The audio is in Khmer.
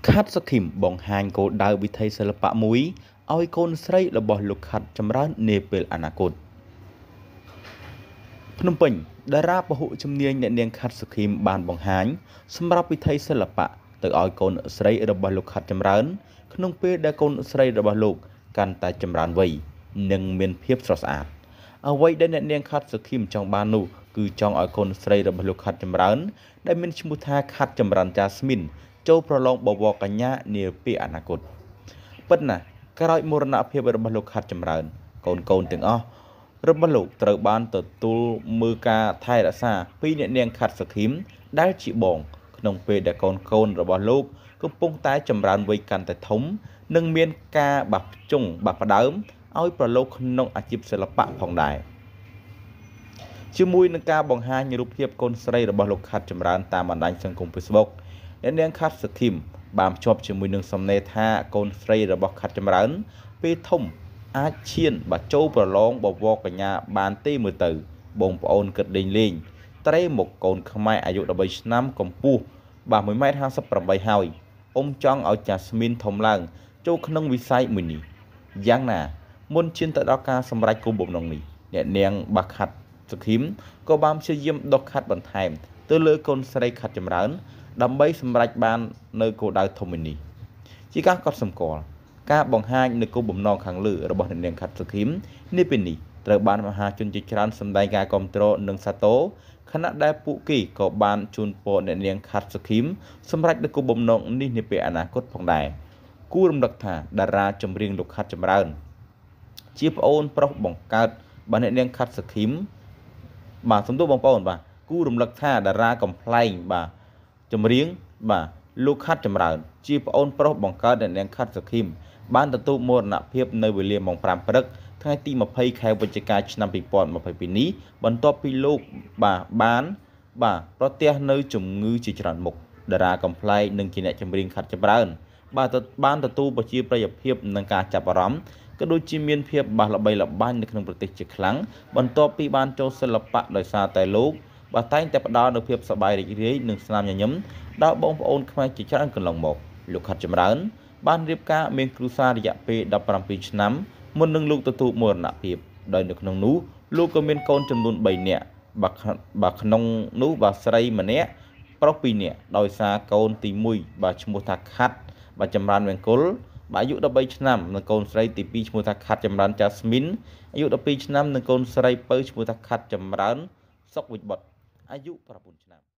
ខាត់សឃីមបង្ហាញគោលដៅវិថីសិល្បៈមួយឲ្យកូនស្រីរបស់លោកខាត់ចម្រើននាពេលអនាគតភ្នំពេញតារាពហុជំនាញអ្នកនាងខាត់សុខីមបានបង្ហាញសម្រាប់វិថីសិល្បៈទៅឲ្យកូនស្រីរបស់លោកខាត់ចម្រើនក្នុងពេលដែលកូនស្រីរបស់លោកកាន់តែចម្រើនវ័យនិងមានភាពស្រស់ស្អាតអ្វីដែលអ្នកនាងខាត់សុខីមចង់បាននោះគឺចង់ឲ្យកូនស្រីរបស់លោកខាត់ចម្រើនដែលមានឈ្មោះថាខាត់ចម្រើនចាស្មីនចូលប្រឡងបវរកញ្ញានាពេលអនាគតពិតណាស់ក្រោយមរណភាពរបស់លោកខាត់ចម្រើនកូនទាំងអស់របស់លោកត្រូវបានទទួលមើលការថែរក្សាពីអ្នកនាងខាត់សុខីមដែលជាបងក្នុងពេលដែលកូនរបស់លោកកំពុងតែចម្រើនវ័យកាន់តែធំនិងមានការបាក់ចុងបាក់ផ្ដើមឲ្យប្រឡូកក្នុងអាជីពសិល្បៈផងដែរជាមួយនឹងការបង្ហាញរូបភាពកូនស្រីរបស់លោកខាត់ចម្រើនតាមបណ្ដាញសង្គម Facebook អ្នកនាងខាត់សុខីមបានភ្ជាប់ជាមួយនឹងសំណេរថាកូនស្រីរបស់ខាត់ចម្រើនពេលធំអាចឈានបាចូលប្រឡងបវរកញ្ញាបានទេមើលទៅបងប្អូនគិតលេងត្រេមកកូនខ្មែរអាយុ13ឆ្នាំកម្ពស់បាទ 1m58 ហើយអ៊ំចង់ឲ្យចាស្មីនធំឡើងចូលក្នុងវិស័យមួយនេះយ៉ាងណាមុនឈានទៅដល់ការសម្រេចគោលបំណងនេះអ្នកនាងបាខាត់សុខីមក៏បានព្យាយាមដុសខាត់បន្ថែមទៅលើកូនស្រីខាត់ចម្រើនដើម្បីសម្រេចបាននៅគោលដៅធំមួយនេះជាការកត់សម្គាល់ការបង្ហាញនៅគោលបំណងខាងលើរបស់អ្នកនាងខាត់សុខីមនេះពេលនេះត្រូវបានមហាជនជាច្រើនសម្ដែងការគាំទ្រនិងសាទរខណៈដែលពួកគេក៏បានជូនពរអ្នកនាងខាត់សុខីមសម្រេចនៅគោលបំណងនេះនាពេលអនាគតផងដែរគួររំលឹកថាតារាចម្រៀងលោកខាត់ចម្រើនជាប្អូនប្រុសបង្កើតបានអ្នកនាងខាត់សុខីមបាទសំទោសបងប្អូនបាទគួររំលឹកថាតារាកំ pl ែងបាទចម្រៀងបាទលោកខាត់ចម្រើនជាប្អូនប្រុសបង្កើតអ្នកនាងខាត់សុខីមបានទទួលមរណភាពនៅវេលាម៉ោង 5 ព្រឹកថ្ងៃទី 20 ខែវិច្ឆិកាឆ្នាំ 2022 នេះបន្ទាប់ពីលោកបានប្រទះនៅជំងឺជាច្រើនមុខតារាកំ pl ែងនិងជាអ្នកចម្រៀងខាត់ចម្រើនបានទទួលប្រជាប្រិយភាពនិងការចាប់អារម្មណ៍ក៏ដូចជាមានភាពល្បីល្បាញនៅក្នុងប្រទេសជាខ្លាំងបន្ទាប់ពីបានចូលសិល្បៈដោយសារតែលោកតែងតែផ្ដល់នូវភាពសប្បាយរីករាយនិងស្នាមញញឹមដល់បងប្អូនខ្មែរជាច្រើនកន្លងមកលោកខាត់ចម្រើនបានរៀបការមានគ្រួសាររយៈពេល17ឆ្នាំមុននឹងលោកទទួលមរណភាពដោយនៅក្នុងនោះលោកក៏មានកូនចំនួន3នាក់បាទក្នុងនោះស្រីម្នាក់ប្រុស2នាក់ដោយសារកូនទី1ឈ្មោះថាខាត់ចម្រើនវង្គលអាយុ13ឆ្នាំនិងកូនស្រីទី2ឈ្មោះថាខាត់ចម្រើនចាស្មីនអាយុ12ឆ្នាំនិងកូនស្រីពៅឈ្មោះថាខាត់ចម្រើនសុកវិបុត្រអាយុ9ឆ្នាំ